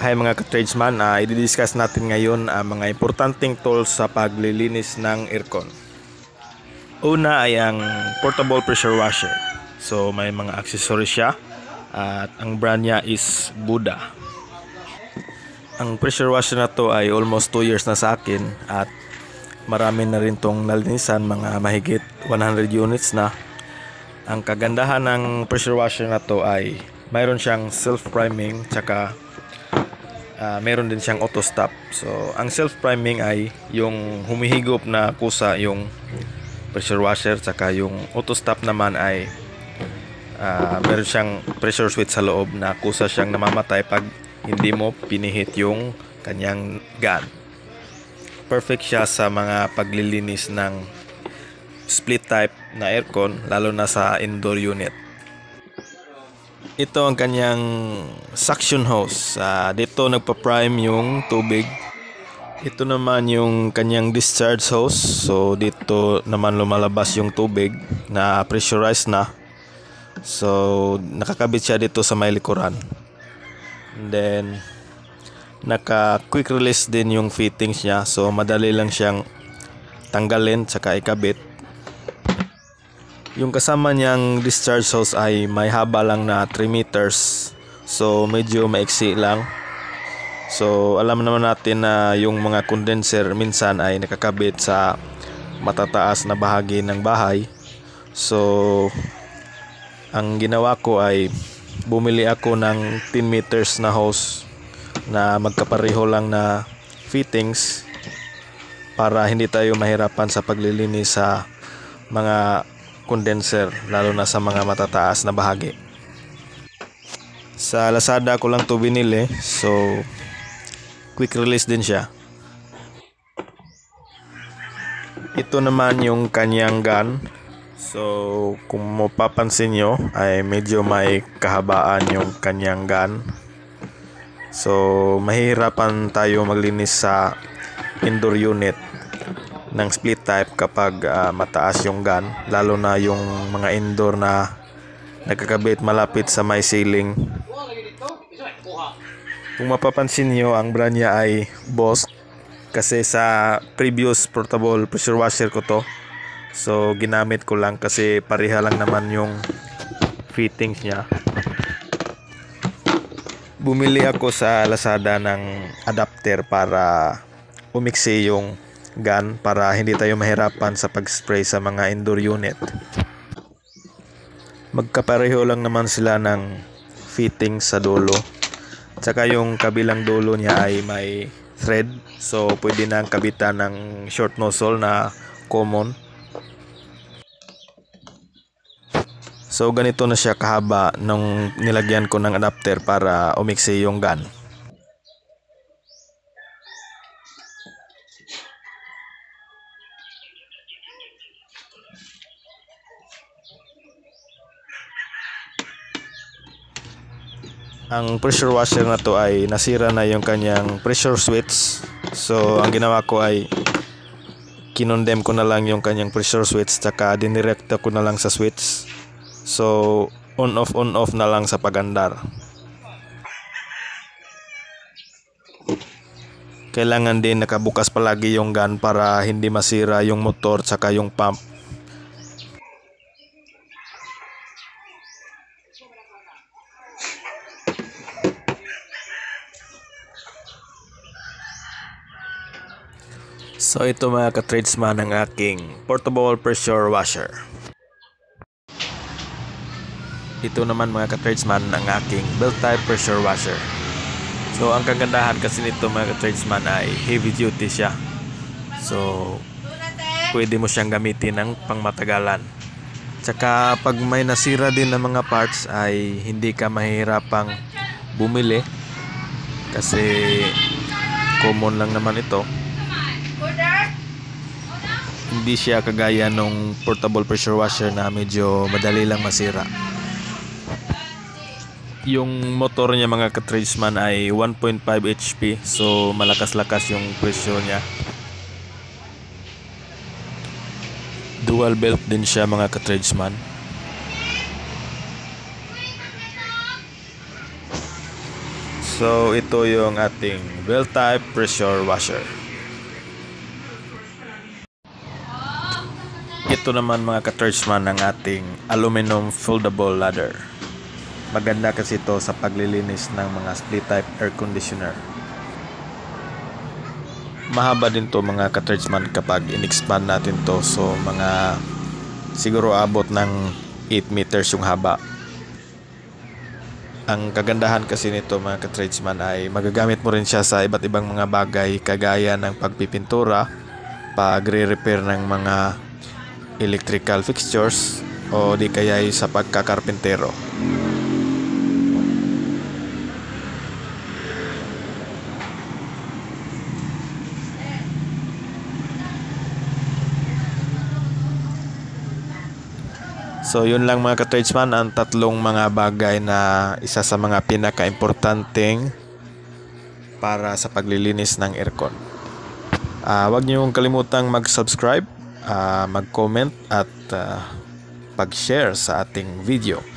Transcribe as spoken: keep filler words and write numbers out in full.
Hi mga ka-tradesman, uh, i-discuss natin ngayon ang mga importanteng tools sa paglilinis ng aircon. Una ay ang portable pressure washer. So may mga accessories siya at ang brand niya is Buddha. Ang pressure washer na to ay almost two years na sa akin at marami na rin tong nalinisan, mga mahigit one hundred units na. Ang kagandahan ng pressure washer na to ay mayroon siyang self-priming tsaka Uh, meron din siyang auto stop. So ang self priming ay yung humihigop na kusa yung pressure washer, saka yung auto stop naman ay uh, meron siyang pressure switch sa loob na kusa siyang namamatay pag hindi mo pinihit yung kanyang gun. Perfect siya sa mga paglilinis ng split type na aircon, lalo na sa indoor unit. Ito ang kanyang suction hose. Uh, dito nagpa-prime yung tubig. Ito naman yung kanyang discharge hose. So dito naman lumalabas yung tubig na pressurized na. So nakakabit siya dito sa may likuran. And then naka quick release din yung fittings niya. So madali lang siyang tanggalin tsaka ikabit. Yung kasama niyang discharge hose ay may haba lang na three meters. So medyo maiksi lang. So alam naman natin na yung mga condenser minsan ay nakakabit sa matataas na bahagi ng bahay. So ang ginawa ko ay bumili ako ng ten meters na hose na magkapareho lang na fittings para hindi tayo mahirapan sa paglilinis sa mga condenser, lalo na sa mga matataas na bahagi. Sa Lazada ko lang to binili, so quick release din siya. Ito naman yung kanyang gun. So kung mapapansin nyo ay medyo may kahabaan yung kanyang gun. So mahihirapan tayo maglinis sa indoor unit ng split type kapag uh, mataas yung gun, lalo na yung mga indoor na nagkakabit malapit sa may ceiling. Kung mapapansin nyo, ang brand niya ay Bosch, kasi sa previous portable pressure washer ko to, so ginamit ko lang kasi pareha lang naman yung fittings niya. Bumili ako sa Lazada ng adapter para umiksi yung gun para hindi tayo mahirapan sa pag-spray sa mga indoor unit. Magkapareho lang naman sila ng fitting sa dulo. Tsaka yung kabilang dulo niya ay may thread, so pwede nang kabitan ng short nozzle na common. So ganito na siya kahaba nung nilagyan ko ng adapter para umiksi yung gun. Ang pressure washer na to ay nasira na yung kanyang pressure switch. So ang ginawa ko ay kinondem ko na lang yung kanyang pressure switch, tsaka dinirekta ko na lang sa switch. So on off on off na lang sa pag-andar. Kailangan din nakabukas palagi yung gun para hindi masira yung motor tsaka yung pump. So ito mga ka-tradesman ang aking portable pressure washer. Ito naman mga ka-tradesman ang aking belt type pressure washer. So ang kagandahan kasi nito mga ka-tradesman ay heavy duty siya. So pwede mo siyang gamitin ng pangmatagalan. Tsaka pag may nasira din ng mga parts ay hindi ka mahihirapang bumili kasi common lang naman ito. Hindi siya kagaya nung portable pressure washer na medyo madali lang masira. Yung motor niya mga ka-tradesman ay one point five H P, so malakas-lakas yung pressure niya. Dual belt din siya mga ka-tradesman. So ito yung ating belt type pressure washer. Ito naman mga ka-Churchman ang ating aluminum foldable ladder. Maganda kasi ito sa paglilinis ng mga split type air conditioner. Mahaba din to mga ka-Churchman kapag in-expand natin to, so mga siguro abot ng eight meters yung haba. Ang kagandahan kasi nito mga ka-Tradesman ay magagamit mo rin siya sa iba't ibang mga bagay kagaya ng pagpipintura, pagre-repair ng mga electrical fixtures o di kaya sa pagkakarpentero. So yun lang mga ka-Tradesman, ang tatlong mga bagay na isa sa mga pinaka-importanteng para sa paglilinis ng aircon. Uh, huwag niyong kalimutang mag-subscribe, uh, mag-comment at uh, pag-share sa ating video.